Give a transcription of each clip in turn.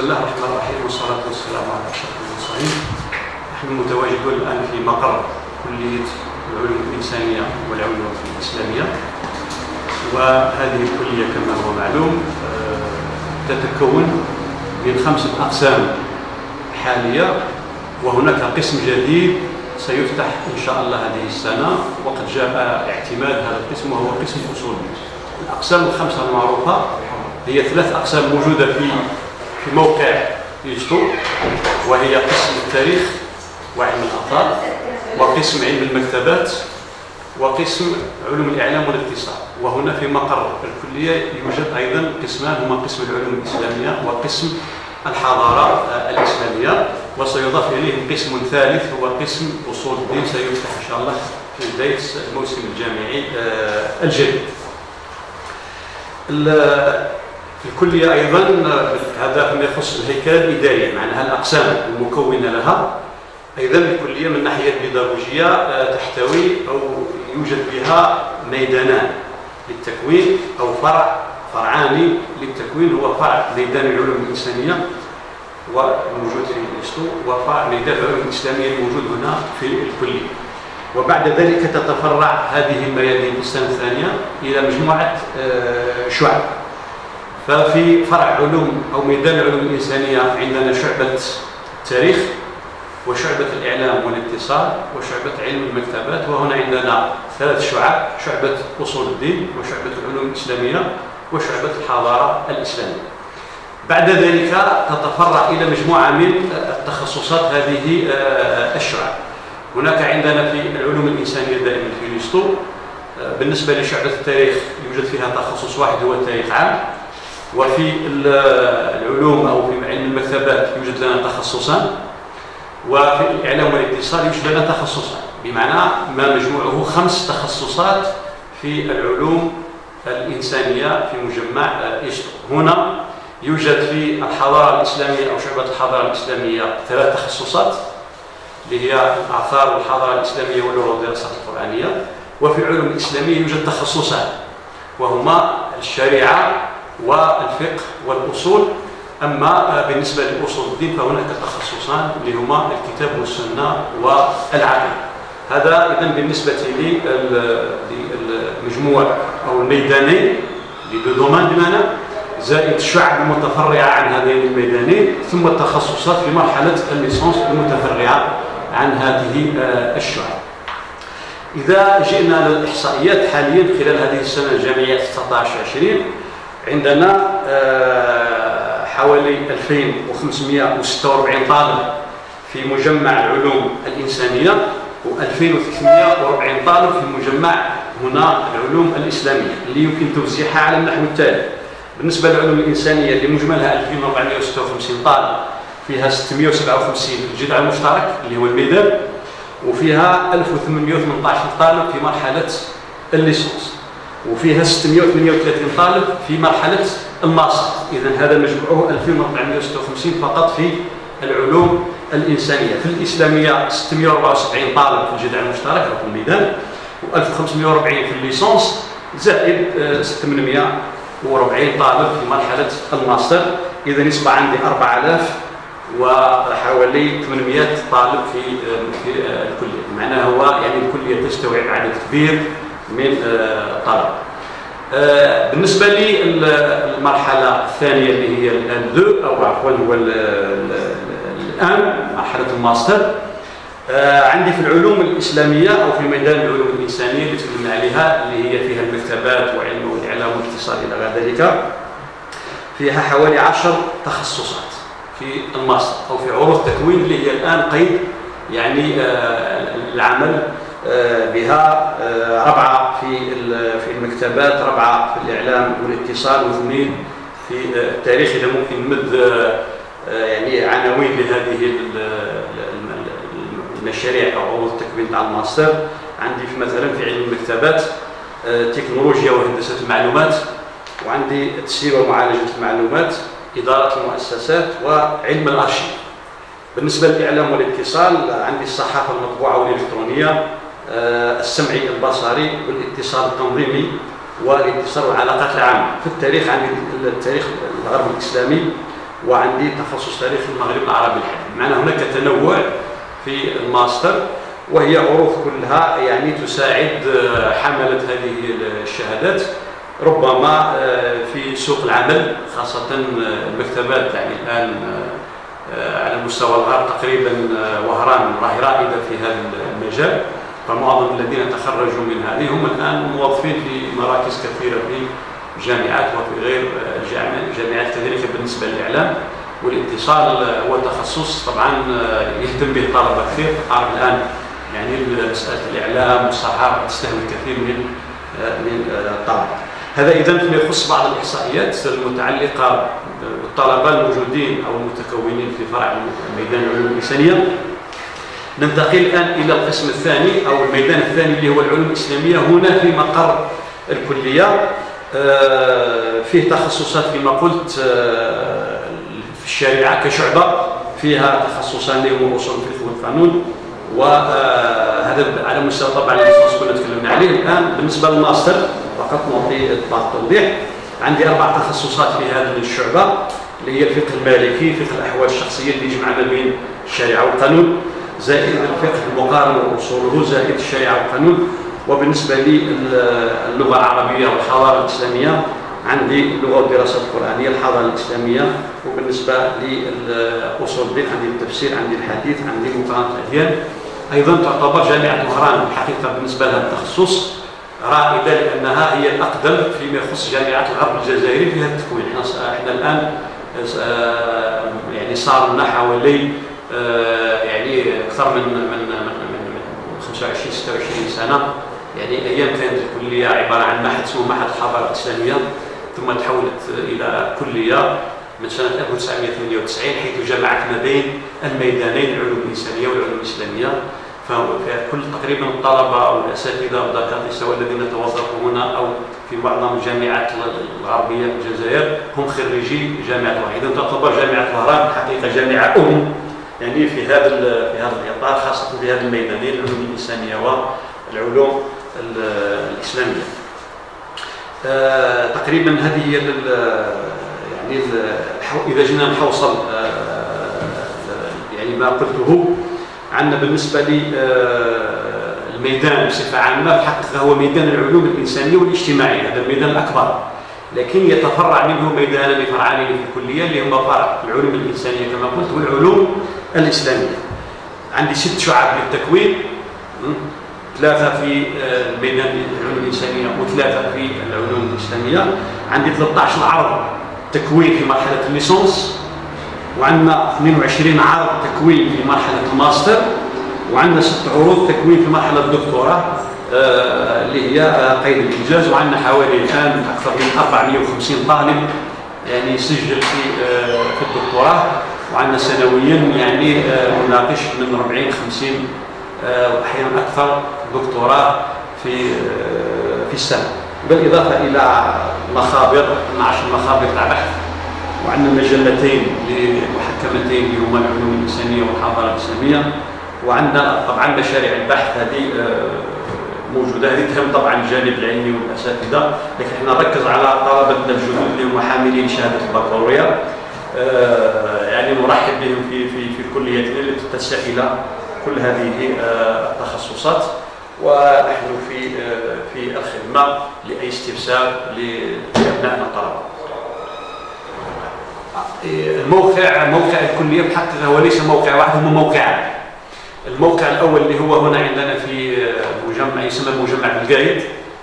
الله الرحمن الرحيم والصلاة والسلام على أشرف المرسلين. نحن متواجدون الآن في مقر كلية العلوم الإنسانية والعلوم الإسلامية، وهذه الكلية كما هو معلوم تتكون من 5 أقسام حالية، وهناك قسم جديد سيفتح إن شاء الله هذه السنة، وقد جاء اعتماد هذا القسم وهو قسم أصول. الأقسام ال5 المعروفة هي 3 أقسام موجودة في موقع يجتو، وهي قسم التاريخ وعلم الآثار، وقسم علم المكتبات، وقسم علوم الإعلام والاتصال. وهنا في مقر الكلية يوجد أيضا قسمان، هما قسم العلوم الإسلامية وقسم الحضارة الإسلامية، وسيضاف إليه قسم ثالث هو قسم أصول الدين سيفتح إن شاء الله في بداية الموسم الجامعي الجديد. الكلية أيضا هذا فيما يخص الهيكل الإداري، معناها الأقسام المكونة لها. أيضا الكلية من الناحية البيداغوجية تحتوي أو يوجد بها ميدانان للتكوين أو فرعان للتكوين، هو فرع ميدان العلوم الإنسانية والموجود في الإسطو، وفرع ميدان العلوم الإسلامية الموجود هنا في الكلية. وبعد ذلك تتفرع هذه الميادين في السنة الثانية إلى مجموعة شعب. ففي فرع علوم أو ميدان العلوم الإنسانية عندنا شعبة التاريخ وشعبة الإعلام والاتصال وشعبة علم المكتبات، وهنا عندنا 3 شعب: شعبة أصول الدين وشعبة العلوم الإسلامية وشعبة الحضارة الإسلامية. بعد ذلك تتفرع إلى مجموعة من التخصصات هذه الشعب. هناك عندنا في العلوم الإنسانية دائما في اليسطو بالنسبة لشعبة التاريخ يوجد فيها تخصص واحد هو التاريخ عام، وفي العلوم أو في علم المكتبات يوجد لنا تخصصان، وفي الإعلام والاتصال يوجد لنا تخصصان، بمعنى ما مجموعه 5 تخصصات في العلوم الإنسانية في مجمع إسطو. هنا يوجد في الحضارة الإسلامية أو شعبة الحضارة الإسلامية 3 تخصصات اللي هي الآثار والحضارة الإسلامية واللغة والدراسات القرآنية. وفي العلوم الإسلامية يوجد تخصصان وهما الشريعة والفقه والأصول. أما بالنسبة لأصول الدين فهناك تخصصان اللي هما الكتاب والسنة والعقيدة. هذا إذن بالنسبة للمجموع أو الميدانين لدومان بمعنى زائد الشعب المتفرعة عن هذين الميدانين، ثم التخصصات في مرحلة الليسانس المتفرعة عن هذه الشعب. إذا جئنا للإحصائيات حاليا خلال هذه السنة الجامعية 19-20 عندنا حوالي 2546 طالب في مجمع العلوم الإنسانية و2340 طالب في مجمع هنا العلوم الإسلامية، اللي يمكن توزيعها على النحو التالي. بالنسبة للعلوم الإنسانية اللي مجملها 2456 طالب، فيها 657 في الجذع المشترك اللي هو الميدان، وفيها 1818 طالب في مرحلة الليسانس، وفيها 638 طالب في مرحلة الماستر. إذن هذا مجموعه 2456 فقط في العلوم الإنسانية. في الإسلامية 674 طالب في الجذع المشترك أو في الميدان، و1540 في الليسانس، زائد 840 طالب في مرحلة الماستر. إذا يصبح عندي 4000 وحوالي 800 طالب في الكلية. معناه هو يعني الكلية تستوعب عدد كبير من الطلبة. بالنسبة للمرحلة الثانية اللي هي الآن 2 أو عفوا هو الآن مرحلة الماستر، عندي في العلوم الإسلامية أو في ميدان العلوم الإنسانية اللي تكلمنا عليها اللي هي فيها المكتبات وعلم والإعلام والاتصال إلى غير ذلك، فيها حوالي 10 تخصصات في الماستر أو في عروض التكوين اللي هي الآن قيد يعني العمل بها. 4 في المكتبات، 4 في الإعلام والاتصال، و2 في التاريخ. إذا ممكن نمد يعني عناوين لهذه المشاريع أو عروض التكوين تاع الماستر، عندي في مثلا في علم المكتبات تكنولوجيا وهندسة المعلومات، وعندي تسيير ومعالجة المعلومات، إدارة المؤسسات، وعلم الأرشيف. بالنسبة للإعلام والاتصال عندي الصحافة المطبوعة والإلكترونية، السمعي البصري والاتصال التنظيمي والاتصال والعلاقات العامة. في التاريخ عندي التاريخ الغرب الإسلامي وعندي تخصص تاريخ المغرب العربي الحديث. معنى هناك تنوع في الماستر، وهي عروض كلها يعني تساعد حملة هذه الشهادات ربما في سوق العمل، خاصة المكتبات يعني الآن على مستوى الغرب تقريبا وهران راهي رائدة في هذا المجال، فمعظم الذين تخرجوا من هذه هم الآن موظفين في مراكز كثيرة في جامعات وفي غير جامعات كذلك. بالنسبة للإعلام والاتصال هو تخصص طبعا يهتم به الطلبة كثير، تعرف الآن يعني مسألة الإعلام والصحافة تستهوي الكثير من الطلبة. هذا إذن فيما يخص بعض الإحصائيات المتعلقة بالطلبة الموجودين أو المتكونين في فرع ميدان العلوم الإنسانية. ننتقل الآن إلى القسم الثاني أو الميدان الثاني اللي هو العلوم الإسلامية. هنا في مقر الكلية فيه تخصصات كما قلت في الشريعة كشعبة، فيها تخصصان اللي هو أصول الفقه والقانون، وهذا على مستوى طبعا الليسانس كنا تكلمنا عليه. الآن بالنسبة للماستر فقط نعطي بعض التوضيح. عندي 4 تخصصات في هذه الشعبة اللي هي الفقه المالكي، فقه الأحوال الشخصية اللي يجمع ما بين الشريعة والقانون، زائد الفقه المقارن وأصوله، زائد الشريعة والقانون. وبالنسبة للغة العربية والحضارة الإسلامية عندي اللغة والدراسات القرآنية، الحضارة الإسلامية. وبالنسبة لأصول الدين عندي التفسير، عندي الحديث، عندي مقارنة الأديان. أيضا تعتبر جامعة وهران الحقيقة بالنسبة لها التخصص رائدة، لأنها هي الأقدم فيما يخص جامعات الغرب الجزائري في هذا التكوين. احنا الآن يعني صار لنا حوالي يعني أكثر من 25 26 سنة. يعني أيام كانت الكلية عبارة عن معهد اسمه معهد الحضارة الإسلامية، ثم تحولت إلى كلية من سنة 1998، حيث جمعت ما بين الميدانين العلوم الإنسانية والعلوم الإسلامية. فكل تقريبا الطلبة والأساتذة والدكاترة سواء الذين توظفوا هنا أو في معظم الجامعات الغربية في الجزائر هم خريجي جامعة وهران. إذا تعتبر جامعة وهران حقيقة جامعة يعني في هذا الإطار، خاصة في هذا الميدانين العلوم الإنسانية والعلوم الإسلامية. تقريبا هذه هي يعني إذا جينا نحوصل يعني ما قلته عندنا بالنسبة للميدان بصفة عامة، بحقيقة هو ميدان العلوم الإنسانية والاجتماعية، هذا الميدان الأكبر، لكن يتفرع منه ميدانان فرعان في الكلية اللي هما فرع العلوم الإنسانية كما قلت والعلوم الإسلامية. عندي 6 شعب للتكوين، 3 في الميدان العلوم الإنسانية و3 في العلوم الإسلامية. عندي 13 عرض تكوين في مرحلة الليسانس، وعندنا 22 عرض تكوين في مرحلة الماستر، وعندنا 6 عروض تكوين في مرحلة الدكتوراه اللي هي قيد الإنجاز. وعندنا حوالي الآن أكثر من 450 طالب يعني يسجل في الدكتوراه، وعندنا سنويا يعني مناقش من 40-50 وأحيانا أكثر دكتوراه في السنة، بالإضافة إلى مخابر 12 مخابر تاع بحث، وعندنا مجلتين محكمتين اللي هما العلوم الإنسانية والحضارة الإسلامية. وعندنا طبعا مشاريع البحث هذه موجودة، هذه تهم طبعا الجانب العلمي والأساتذة، لكن احنا نركز على طلبتنا الجدد اللي هم حاملين شهادة البكالوريا، يعني نرحب بهم في كليتنا التي تتسع إلى كل هذه التخصصات، ونحن في الخدمة لأي استفسار لأبنائنا الطلبة. موقع الكلية بحقيقة هو ليس موقع واحد، هما موقعان. الموقع الأول اللي هو هنا عندنا في مجمع يسمى مجمع بالقايد،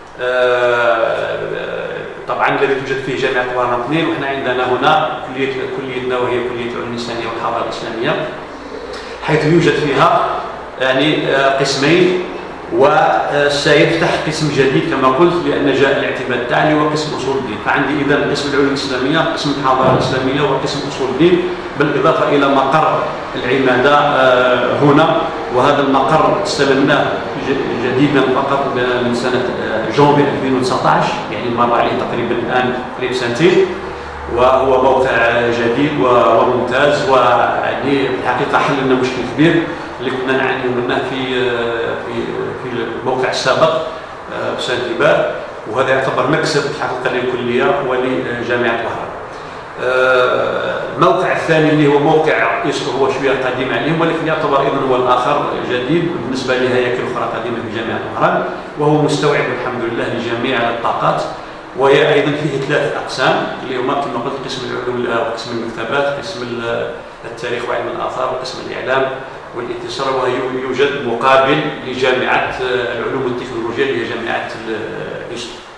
طبعا الذي توجد فيه جامعة وهران 2، وإحنا عندنا هنا كليتنا وهي كلية العلوم الإنسانية والحضارة الإسلامية، حيث يوجد فيها يعني قسمين، وسيفتح قسم جديد كما قلت لأن جاء الاعتماد التالي وقسم أصول الدين. فعندي إذن قسم العلوم الإسلامية، قسم الحضارة الإسلامية، وقسم أصول الدين، بالإضافة إلى مقر العمادة هنا. وهذا المقر استلمناه جديدا فقط من سنة جونفي 2019، يعني مر عليه تقريبا الآن قريب 2 سنين، وهو موقع جديد وممتاز، ويعني في الحقيقة حل لنا مشكل كبير اللي كنا نعاني منه في الموقع السابق بسنتيبار، وهذا يعتبر مكسب الحقيقة للكلية ولجامعة وهران. الموقع الثاني اللي هو موقع هو شويه قديم عليهم، ولكن يعتبر ايضا هو الاخر جديد بالنسبه لهياكل اخرى قديمه في جامعه وهران، وهو مستوعب الحمد لله لجميع الطاقات. وهي ايضا فيه 3 اقسام اللي هما كما قلت قسم العلوم وقسم المكتبات، قسم التاريخ وعلم الاثار، وقسم الاعلام والاتصال. ويوجد مقابل لجامعه العلوم والتكنولوجيا اللي هي جامعه إيست.